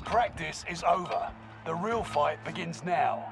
Practice is over. The real fight begins now.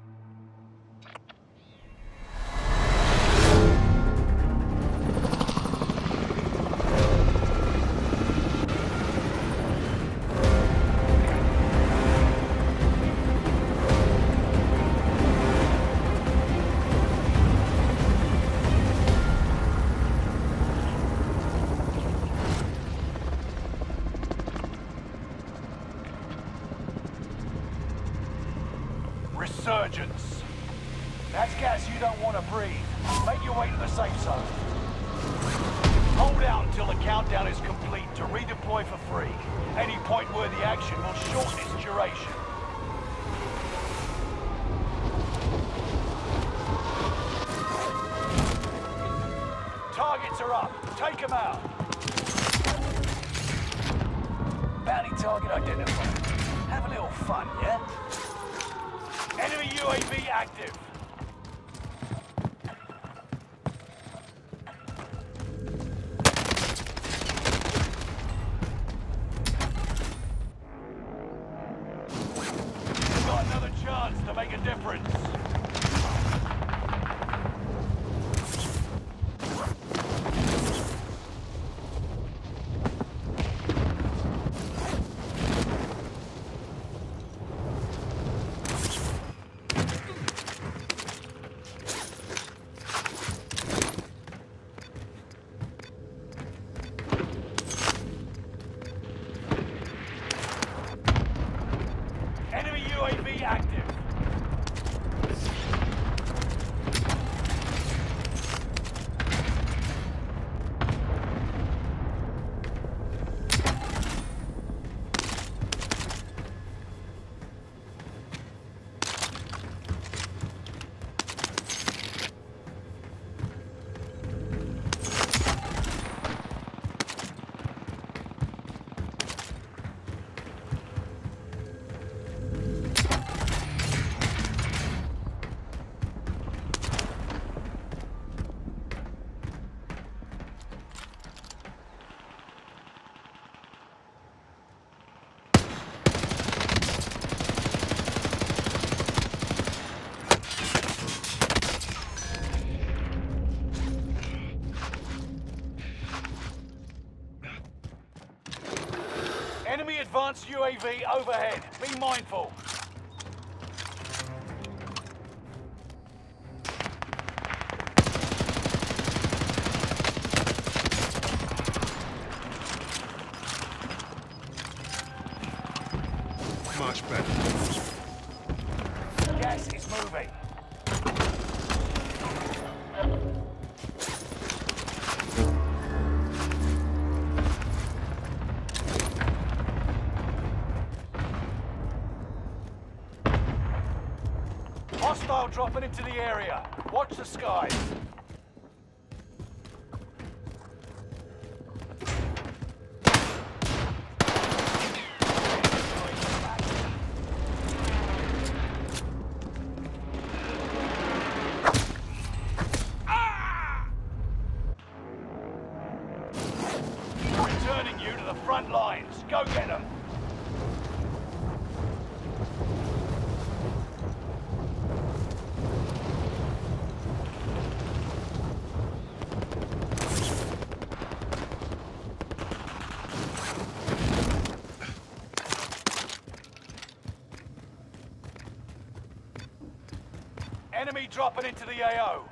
Resurgence. That's gas you don't want to breathe. Make your way to the safe zone. Hold out until the countdown is complete to redeploy for free. Any point-worthy action will shorten its duration. Targets are up. Take them out. Bounty target identified. Have a little fun, yeah? Enemy UAV active. You've got another chance to make a difference. UAV active. Enemy advanced UAV overhead. Be mindful. Much better. Gas is moving. Hostile dropping into the area. Watch the skies. Returning you to the front lines. Go get them. Enemy dropping into the AO.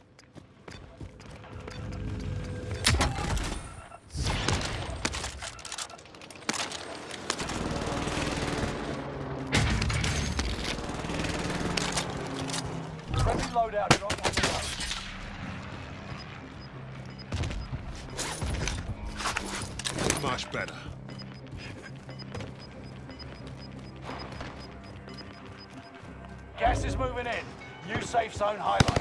Friendly loadout drop on the road. Much better. Gas is moving in. New safe zone highlight.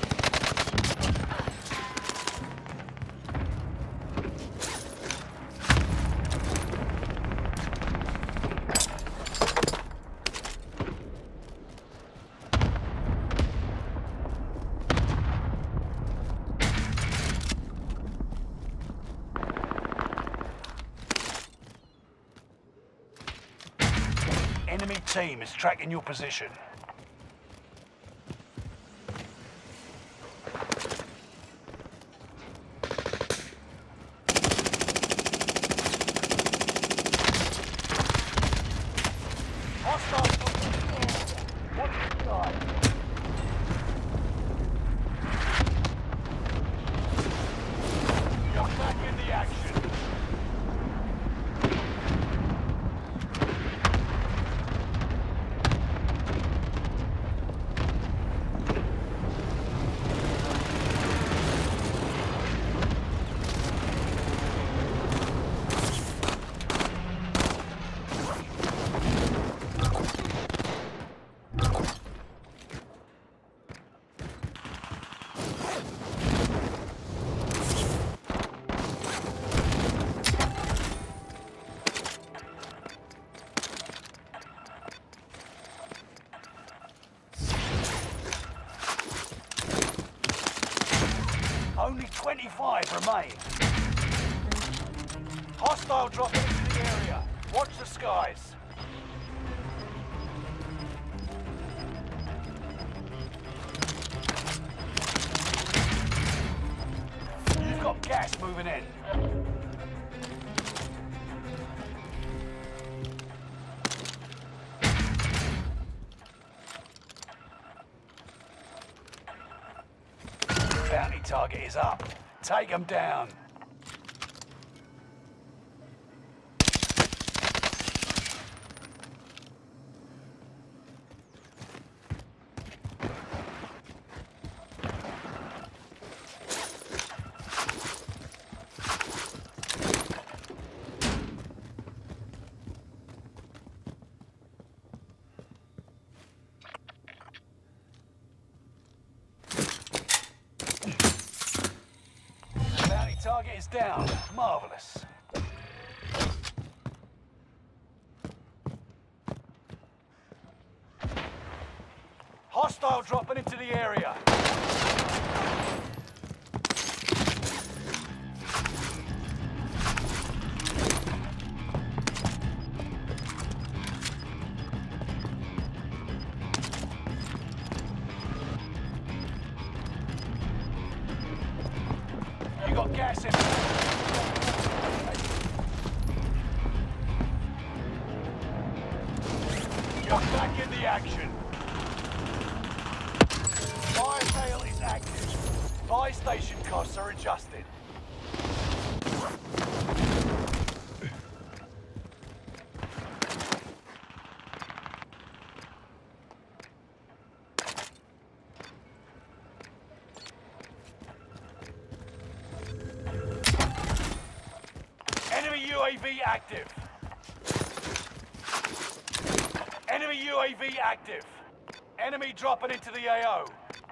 Enemy team is tracking your position. Only 25 remain. Hostile dropping into the area. Watch the skies. You've got gas moving in. Bounty target is up. Take them down. Target is down. Marvelous. Hostile dropping into the area. You got gas in. You're back in the action. Fire sale is active. Buy station costs are adjusted. Enemy UAV active. Enemy UAV active. Enemy dropping into the AO.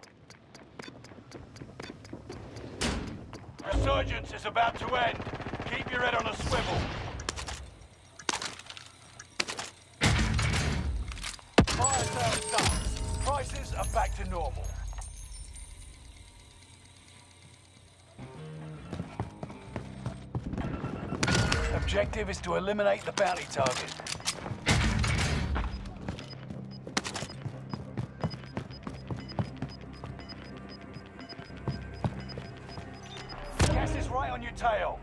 Resurgence is about to end. Keep your head on a swivel. Fire sales done. Prices are back to normal. Objective is to eliminate the bounty target. Gas is right on your tail.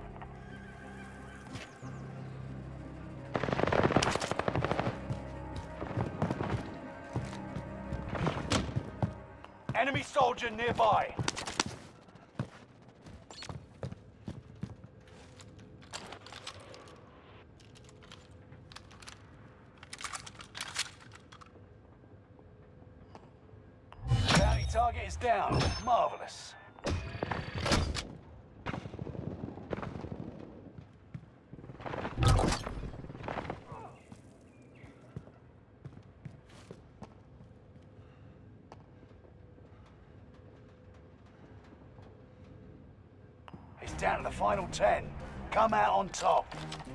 Enemy soldier nearby. Bounty target is down. Marvelous. It's down to the final 10. Come out on top.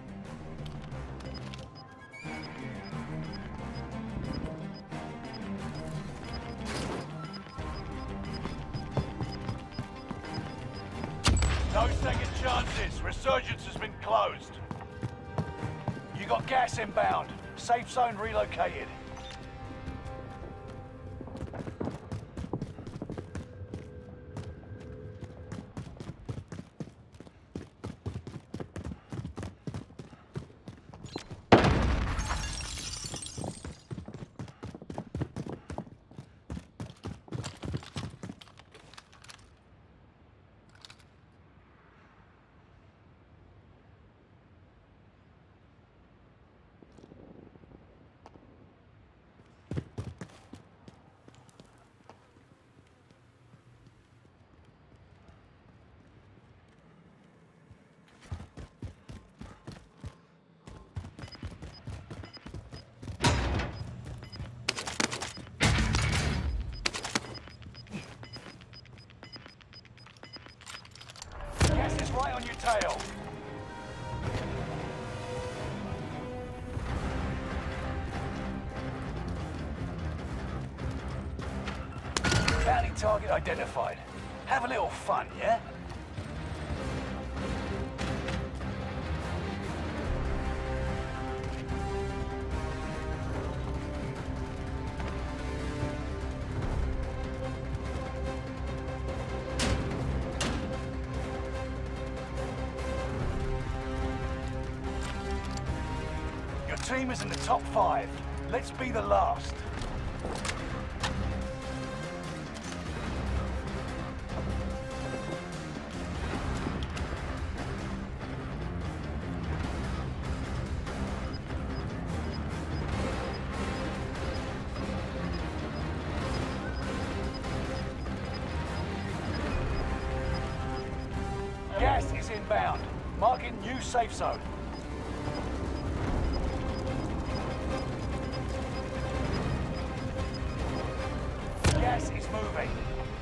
No second chances. Resurgence has been closed. You got gas inbound. Safe zone relocated. Gas is right on your tail. Bounty target identified. Have a little fun, yeah? Your team is in the top 5. Let's be the last. Gas is inbound. Marking new safe zone. Gas is moving.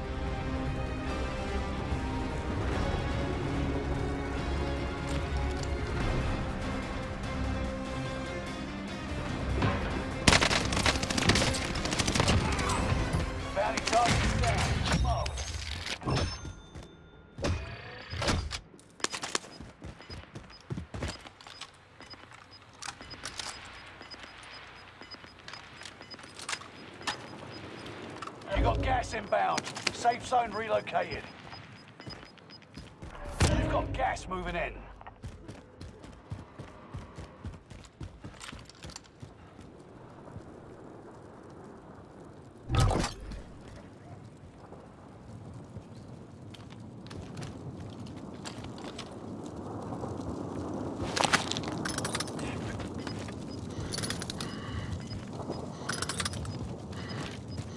Bounty target is down. Marvelous. You got gas inbound. Safe zone relocated. You've got gas moving in.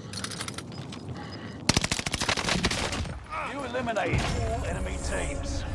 You eliminated all enemy teams.